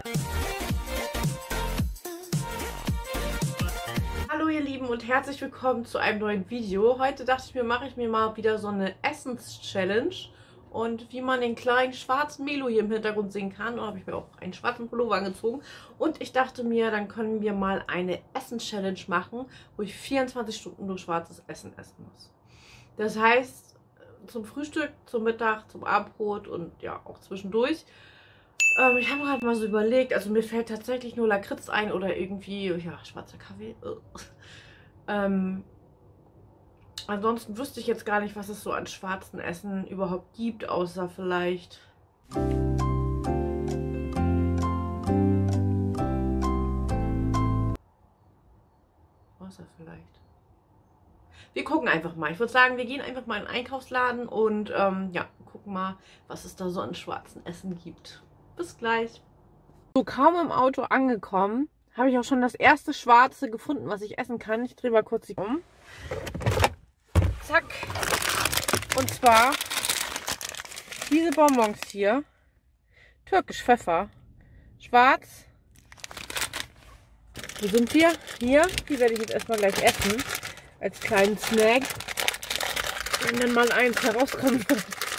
Hallo ihr Lieben und herzlich willkommen zu einem neuen Video. Heute dachte ich mir, mache ich mir mal wieder so eine Essens-Challenge. Und wie man den kleinen schwarzen Milo hier im Hintergrund sehen kann, habe ich mir auch einen schwarzen Pullover angezogen. Und ich dachte mir, dann können wir mal eine Essen-Challenge machen, wo ich 24 Stunden nur schwarzes Essen essen muss. Das heißt, zum Frühstück, zum Mittag, zum Abendbrot und ja, auch zwischendurch. Ich habe gerade mal so überlegt, also mir fällt tatsächlich nur Lakritz ein oder irgendwie, ja, schwarzer Kaffee. Ansonsten wüsste ich jetzt gar nicht, was es so an schwarzen Essen überhaupt gibt, außer vielleicht... Wir gucken einfach mal. Ich würde sagen, wir gehen einfach mal in den Einkaufsladen und ja, gucken mal, was es da so an schwarzen Essen gibt. Bis gleich. So, kaum im Auto angekommen, habe ich auch schon das erste Schwarze gefunden, was ich essen kann. Ich drehe mal kurz die um. Zack. Und zwar diese Bonbons hier. Türkisch Pfeffer. Schwarz. Wo sind wir? Hier. Die werde ich jetzt erstmal gleich essen. Als kleinen Snack. Wenn dann mal eins herauskommt.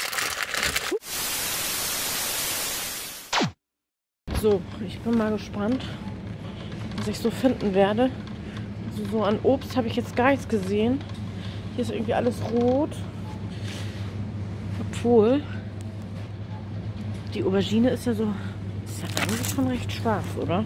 So, ich bin mal gespannt, was ich so finden werde. Also so an Obst habe ich jetzt gar nichts gesehen. Hier ist irgendwie alles rot. Obwohl, die Aubergine ist ja so, ist ja eigentlich schon recht schwarz, oder?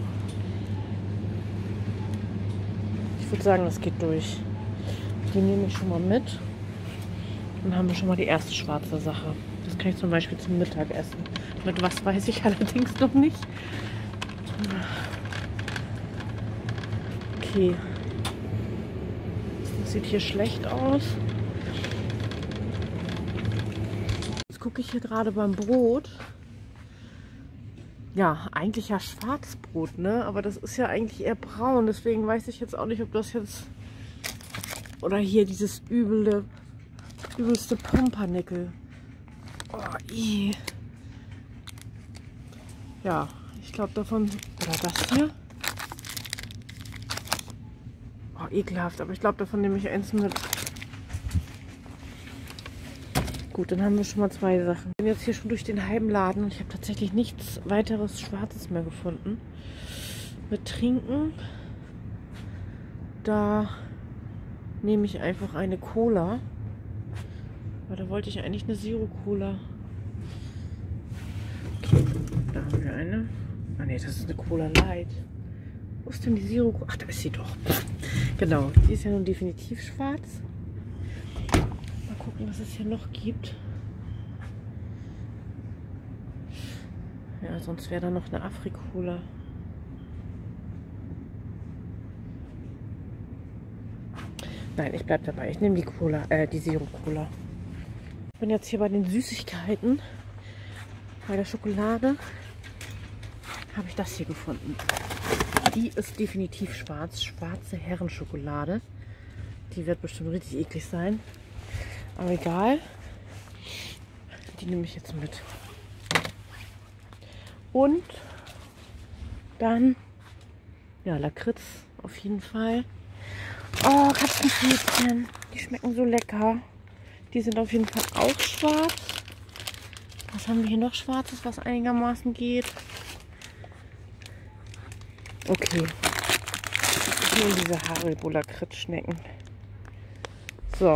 Ich würde sagen, das geht durch. Die nehme ich schon mal mit. Dann haben wir schon mal die erste schwarze Sache. Das kann ich zum Beispiel zum Mittag essen. Mit was weiß ich allerdings noch nicht. Okay. Das sieht hier schlecht aus. Jetzt gucke ich hier gerade beim Brot. Ja, eigentlich ja Schwarzbrot, ne? Aber das ist ja eigentlich eher braun. Deswegen weiß ich jetzt auch nicht, ob das jetzt... Oder hier dieses übelste Pumpernickel. Oh, ja, ich glaube davon... Oder das hier? Oh, ekelhaft. Aber ich glaube, davon nehme ich eins mit. Gut, dann haben wir schon mal zwei Sachen. Ich bin jetzt hier schon durch den halben Laden und ich habe tatsächlich nichts weiteres Schwarzes mehr gefunden. Mit Trinken, da nehme ich einfach eine Cola. Aber da wollte ich eigentlich eine Zero-Cola. Okay, da haben wir eine. Ah ne, das ist eine Cola Light. Wo ist denn die Zero-Cola? Ach, da ist sie doch. Genau, die ist ja nun definitiv schwarz. Mal gucken, was es hier noch gibt. Ja, sonst wäre da noch eine Afri-Cola. Nein, ich bleibe dabei. Ich nehme die Cola, die Zero-Cola. Ich bin jetzt hier bei den Süßigkeiten. Bei der Schokolade habe ich das hier gefunden. Die ist definitiv schwarz. Schwarze Herrenschokolade. Die wird bestimmt richtig eklig sein. Aber egal. Die nehme ich jetzt mit. Und dann, ja, Lakritz auf jeden Fall. Oh, Katzenpfötchen. Die schmecken so lecker. Die sind auf jeden Fall auch schwarz. Was haben wir hier noch Schwarzes, was einigermaßen geht? Okay. Ich nehme diese Haribo-Lakritz-Schnecken. So.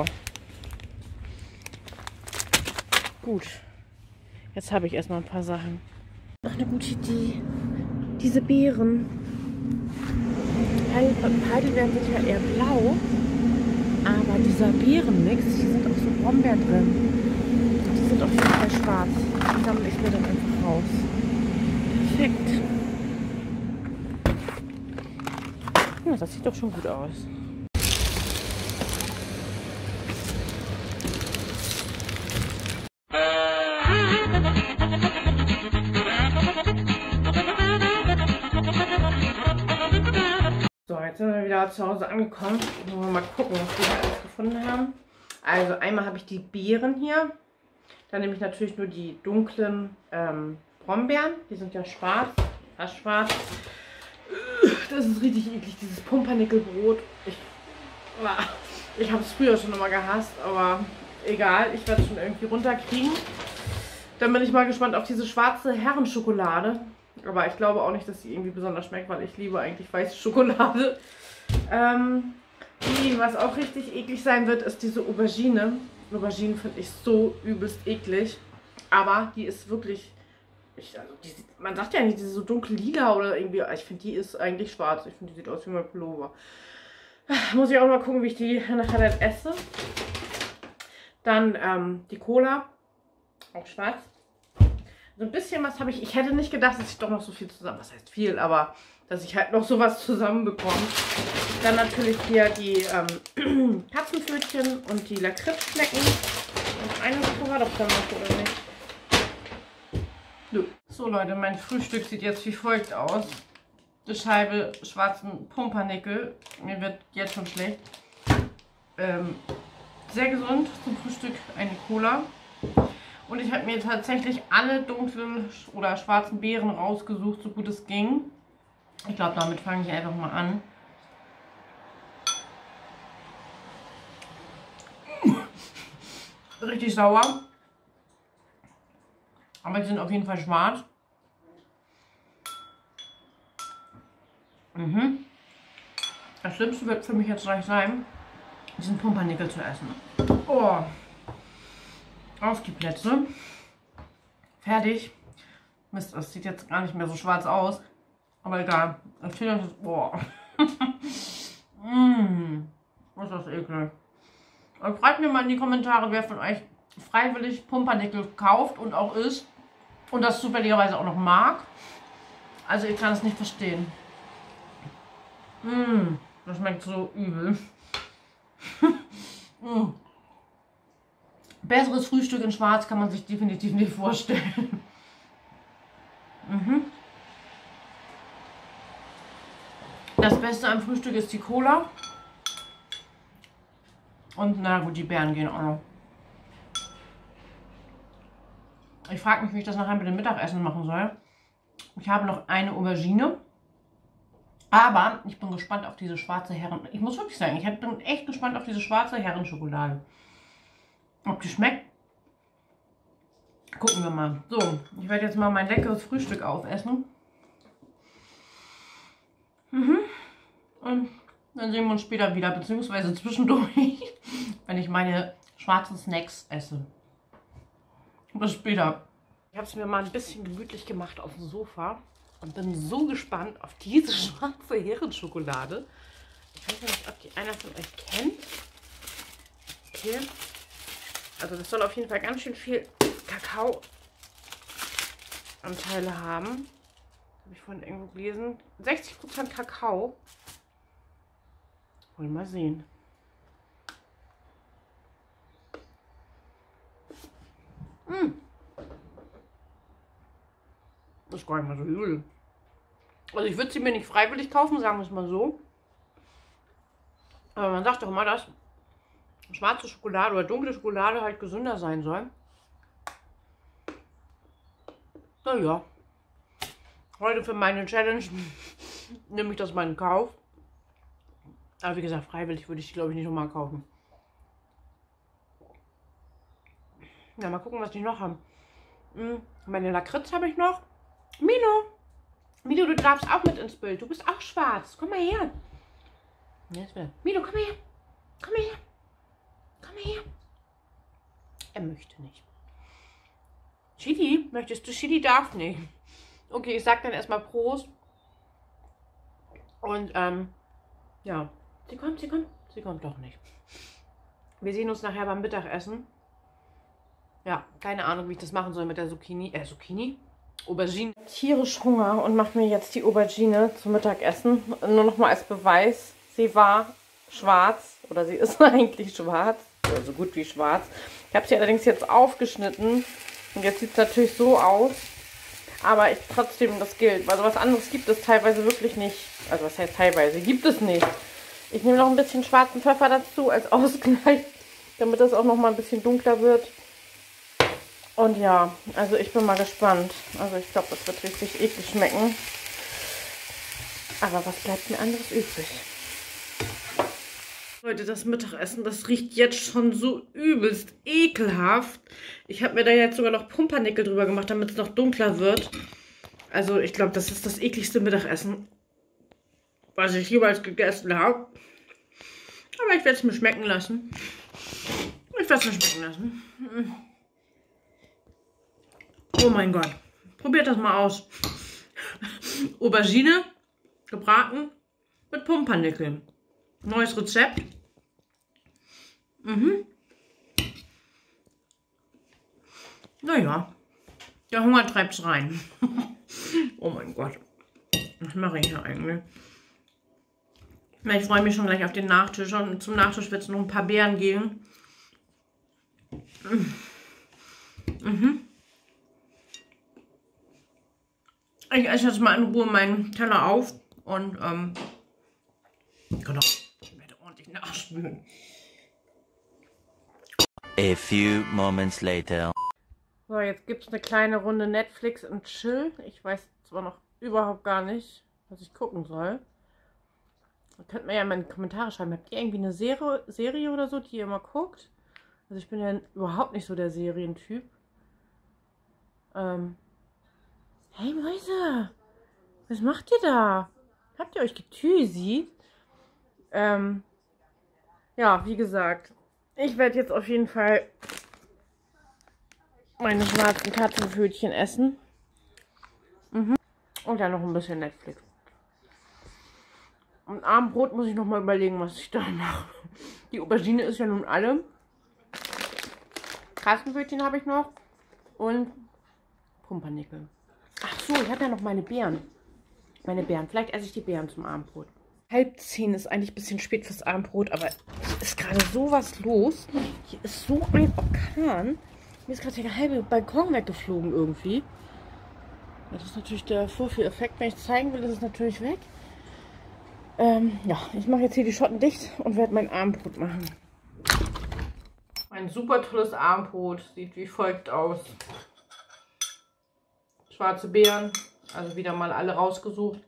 Gut. Jetzt habe ich erstmal ein paar Sachen. Noch eine gute Idee. Diese Beeren. Heidelbeeren sind ja eher blau. Aber dieser Beerenmix, hier sind auch so Brombeeren drin. Die sind auf jeden Fall schwarz. Die sammle ich mir dann einfach raus. Perfekt. Ja, das sieht doch schon gut aus. So, jetzt sind wir wieder zu Hause angekommen. Wollen wir mal gucken, was wir alles gefunden haben. Also einmal habe ich die Beeren hier. Dann nehme ich natürlich nur die dunklen Brombeeren. Die sind ja schwarz. fast schwarz. Das ist richtig eklig, dieses Pumpernickelbrot. Ich habe es früher schon immer gehasst, aber egal, ich werde es schon irgendwie runterkriegen. Dann bin ich mal gespannt auf diese schwarze Herrenschokolade. Aber ich glaube auch nicht, dass sie irgendwie besonders schmeckt, weil ich liebe eigentlich weiße Schokolade. Was auch richtig eklig sein wird, ist diese Aubergine. Aubergine finde ich so übelst eklig. Aber die ist wirklich... man sagt ja nicht, die ist so dunkel lila oder irgendwie. Ich finde, die ist eigentlich schwarz. Ich finde, die sieht aus wie mein Pullover. Muss ich auch mal gucken, wie ich die nachher dann esse. Dann die Cola. Auch schwarz. So ein bisschen was habe ich. Ich hätte nicht gedacht, dass ich doch noch so viel zusammen. Was heißt viel, aber dass ich halt noch sowas zusammenbekomme. Dann natürlich hier die Katzenpfötchen und die Lakritzschnecken. Und eine Sache doch dann noch, oder nicht? So Leute, mein Frühstück sieht jetzt wie folgt aus. Eine Scheibe schwarzen Pumpernickel. Mir wird jetzt schon schlecht. Sehr gesund zum Frühstück eine Cola. Und ich habe mir tatsächlich alle dunklen oder schwarzen Beeren rausgesucht, so gut es ging. Ich glaube, damit fange ich einfach mal an. Richtig sauer. Aber die sind auf jeden Fall schwarz. Das Schlimmste wird für mich jetzt gleich sein, diesen Pumpernickel zu essen. Oh. Auf die Plätze. Fertig. Mist, das sieht jetzt gar nicht mehr so schwarz aus. Aber egal. Erzähl uns. Boah. Was ist das eklig. Und schreibt mir mal in die Kommentare, wer von euch freiwillig Pumpernickel kauft und auch isst. Und das zufälligerweise auch noch mag. Also ich kann es nicht verstehen. Das schmeckt so übel. Besseres Frühstück in Schwarz kann man sich definitiv nicht vorstellen. Das Beste am Frühstück ist die Cola. Und na gut, die Beeren gehen auch noch. Ich frage mich, wie ich das nachher mit dem Mittagessen machen soll. Ich habe noch eine Aubergine. Aber ich bin gespannt auf diese schwarze Herren... Ich muss wirklich sagen, ich bin echt gespannt auf diese schwarze Herrenschokolade. Ob die schmeckt? Gucken wir mal. So, ich werde jetzt mal mein leckeres Frühstück aufessen. Und dann sehen wir uns später wieder, beziehungsweise zwischendurch, wenn ich meine schwarzen Snacks esse. Bis später. Ich habe es mir mal ein bisschen gemütlich gemacht auf dem Sofa und bin so gespannt auf diese schwarze Herrenschokolade. Ich weiß nicht, ob die einer von euch kennt. Okay. Also das soll auf jeden Fall ganz schön viel Kakaoanteile haben. Habe ich vorhin irgendwo gelesen. 60% Kakao. Wollen wir mal sehen. Das ist gar nicht mal so übel. Also ich würde sie mir nicht freiwillig kaufen, sagen wir es mal so. Aber man sagt doch immer, dass schwarze Schokolade oder dunkle Schokolade halt gesünder sein soll. Naja. Heute für meine Challenge nehme ich das mal in Kauf. Aber wie gesagt, freiwillig würde ich die, glaube ich, nicht nochmal kaufen. Ja, mal gucken, was die noch haben. Meine Lakritz habe ich noch. Milo! Milo, du darfst auch mit ins Bild. Du bist auch schwarz. Komm mal her. Milo, komm her. Komm her. Komm her. Er möchte nicht. Chili, möchtest du? Chili darf nicht. Okay, ich sag dann erstmal Prost. Und, ja. Sie kommt. Sie kommt doch nicht. Wir sehen uns nachher beim Mittagessen. Ja, keine Ahnung, wie ich das machen soll mit der Zucchini. Aubergine. Tierisch Hunger und mache mir jetzt die Aubergine zum Mittagessen. Nur noch mal als Beweis, sie war schwarz oder sie ist eigentlich schwarz, oder so gut wie schwarz. Ich habe sie allerdings jetzt aufgeschnitten und jetzt sieht es natürlich so aus. Aber trotzdem, das gilt, weil sowas anderes gibt es teilweise wirklich nicht. Also was heißt teilweise? Gibt es nicht. Ich nehme noch ein bisschen schwarzen Pfeffer dazu als Ausgleich, damit das auch noch mal ein bisschen dunkler wird. Und ja, also ich bin mal gespannt. Also ich glaube, das wird richtig eklig schmecken. Aber was bleibt mir anderes übrig? Leute, das Mittagessen, das riecht jetzt schon so übelst ekelhaft. Ich habe mir da jetzt sogar noch Pumpernickel drüber gemacht, damit es noch dunkler wird. Also ich glaube, das ist das ekligste Mittagessen, was ich jemals gegessen habe. Aber ich werde es mir schmecken lassen. Oh mein Gott. Probiert das mal aus. Aubergine gebraten mit Pumpernickel. Neues Rezept. Naja, der Hunger treibt es rein. Oh mein Gott. Was mache ich hier eigentlich? Ich freue mich schon gleich auf den Nachtisch. Und zum Nachtisch wird es noch ein paar Beeren geben. Ich esse jetzt mal in Ruhe meinen Teller auf. Und genau, ich werde ordentlich nachspülen. A few moments later. So, jetzt gibt es eine kleine Runde Netflix und Chill. Ich weiß zwar noch überhaupt gar nicht, was ich gucken soll. Ihr könnt mir ja mal in die Kommentare schreiben. Habt ihr irgendwie eine Serie oder so, die ihr immer guckt? Also ich bin ja überhaupt nicht so der Serientyp. Hey Mäuse, was macht ihr da? Habt ihr euch getüsit? Ja, wie gesagt, ich werde jetzt auf jeden Fall meine schwarzen Kartoffelpfötchen essen. Und dann noch ein bisschen Netflix. Und Abendbrot muss ich noch mal überlegen, was ich da mache. Die Aubergine ist ja nun alle. Kastenpfötchen habe ich noch. Und Pumpernickel. Ach so, ich habe ja noch meine Beeren. Vielleicht esse ich die Beeren zum Abendbrot. 9:30 ist eigentlich ein bisschen spät fürs Abendbrot, aber hier ist gerade sowas los. Hier ist so ein Orkan. Mir ist gerade der halbe Balkon weggeflogen irgendwie. Das ist natürlich der Vorführeffekt. Wenn ich zeigen will, ist es natürlich weg. Ja, ich mache jetzt hier die Schotten dicht und werde mein Abendbrot machen. Ein super tolles Abendbrot. Sieht wie folgt aus. Schwarze Beeren, also wieder mal alle rausgesucht.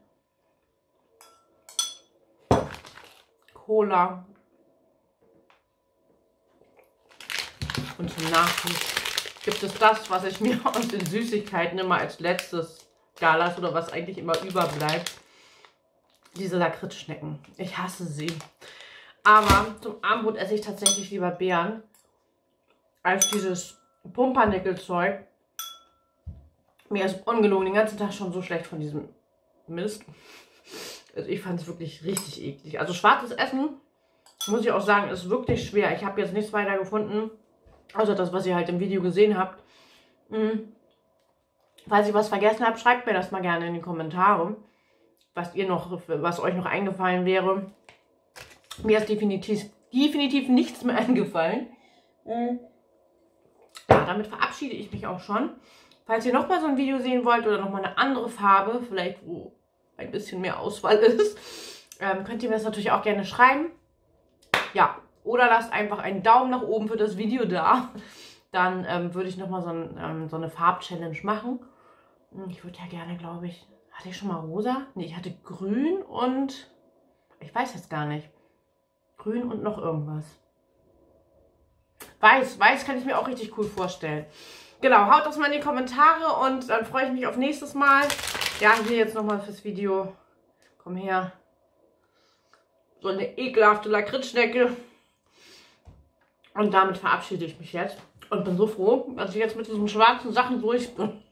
Cola. Und zum Nachtisch gibt es das, was ich mir aus den Süßigkeiten immer als letztes da lasse oder was eigentlich immer überbleibt. Diese Lakritzschnecken. Ich hasse sie. Aber zum Abendbrot esse ich tatsächlich lieber Beeren als dieses Pumpernickelzeug. Mir ist ungelogen den ganzen Tag schon so schlecht von diesem Mist. Also ich fand es wirklich richtig eklig. Also schwarzes Essen, muss ich auch sagen, ist wirklich schwer. Ich habe jetzt nichts weiter gefunden, außer das, was ihr halt im Video gesehen habt. Falls ich was vergessen habe, schreibt mir das mal gerne in die Kommentare, was euch noch eingefallen wäre. Mir ist definitiv nichts mehr eingefallen. Ja, damit verabschiede ich mich auch schon. Falls ihr nochmal so ein Video sehen wollt oder nochmal eine andere Farbe, vielleicht wo ein bisschen mehr Auswahl ist, könnt ihr mir das natürlich auch gerne schreiben. Ja, oder lasst einfach einen Daumen nach oben für das Video da. Dann würde ich nochmal so eine Farb-Challenge machen. Ich würde ja gerne, glaube ich, hatte ich schon mal rosa? Ne, ich hatte grün und ich weiß jetzt gar nicht. Grün und noch irgendwas. Weiß kann ich mir auch richtig cool vorstellen. Genau, haut das mal in die Kommentare und dann freue ich mich auf nächstes Mal. Ja, hier jetzt nochmal fürs Video. Komm her. So eine ekelhafte Lakritzschnecke. Und damit verabschiede ich mich jetzt. Und bin so froh, dass ich jetzt mit diesen schwarzen Sachen durch bin.